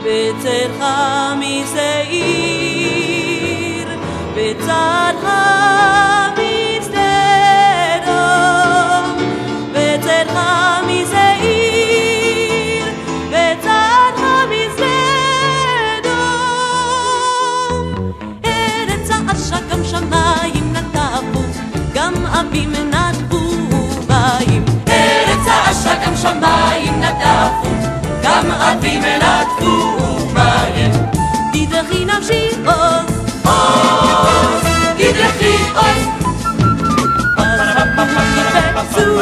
בצלך משעיר, בצדך משדה דום, בצלך משעיר, בצדך משדה דום. ארץ העשה גם שמיים נטפו, גם אבים נטפו מים. ארץ העשה גם שמיים נטפו, גם אבים נטפו מים. תדרכי נפשי עוז, עוז, תדרכי עוז, אז חפים יפצו,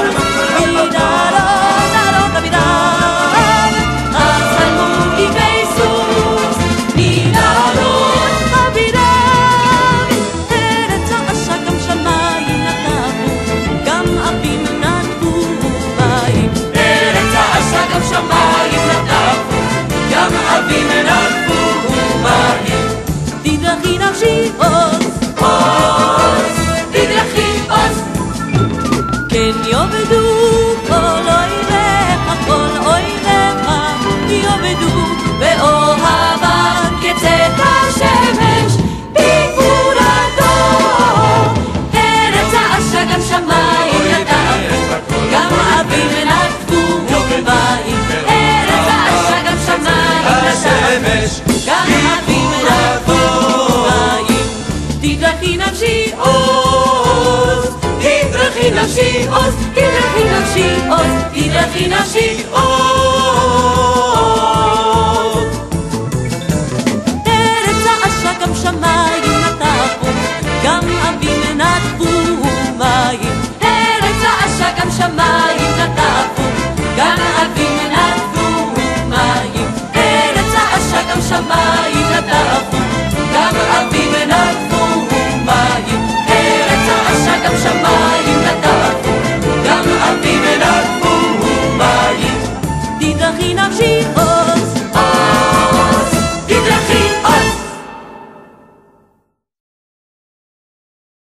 מדרום דרום דמירם, אז חלמו איבי סוס, מדרום דמירם. ארץ העשה גם שמיים נטפו, גם אבים נטפו מים. ארץ העשה גם שמיים נטפו, גם אבים נטפו מים. תדרכי נפשי עוז, עוז, תדרכי עוז, כן יאבדו כל אויביך, כל אויביך יאבדו באוהבם כצאת השמש בגבורתו. ארץ העשה גם שמיים נטפו, גם אבים נטפו מים. ארץ העשה גם שמיים נטפו, גם אבים נטפו מים. תדרכי נפשי עוז, תדרכי נפשי עוז, תדרכי נפשי עוז, תדרכי נפשי עוז. ארץ העשה גם שמיים נטפו, גם אבים נטפו מים. ארץ העשה גם שמיים נטפו, גם אבים נטפו מים. ארץ העשה גם שמיים נטפו, גם אבים נטפו